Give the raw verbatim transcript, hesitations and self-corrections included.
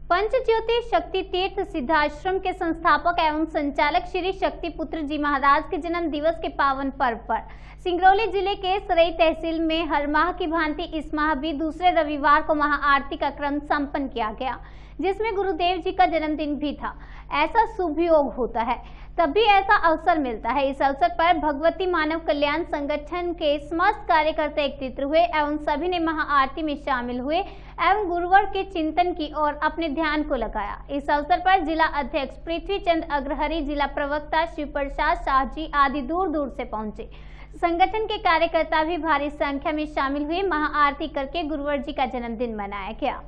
पंचज्योति शक्ति तीर्थ सिद्धाश्रम के संस्थापक एवं संचालक श्री शक्तिपुत्र जी महाराज के जन्म दिवस के पावन पर्व पर सिंगरौली जिले के सरई तहसील में हर माह की भांति इस माह भी दूसरे रविवार को महाआरती का क्रम संपन्न किया गया, जिसमें गुरुदेव जी का जन्मदिन भी था। ऐसा शुभ योग होता है तब भी ऐसा अवसर मिलता है। इस अवसर पर भगवती मानव कल्याण संगठन के समस्त कार्यकर्ता एकत्रित हुए एवं सभी ने महाआरती में शामिल हुए एवं गुरुवर के चिंतन की ओर अपने ध्यान को लगाया। इस अवसर पर जिला अध्यक्ष पृथ्वी चंद अग्रहरी, जिला प्रवक्ता शिव प्रसाद शाह जी आदि दूर दूर से पहुंचे। संगठन के कार्यकर्ता भी भारी संख्या में शामिल हुए। महाआरती करके गुरुवर जी का जन्मदिन मनाया गया।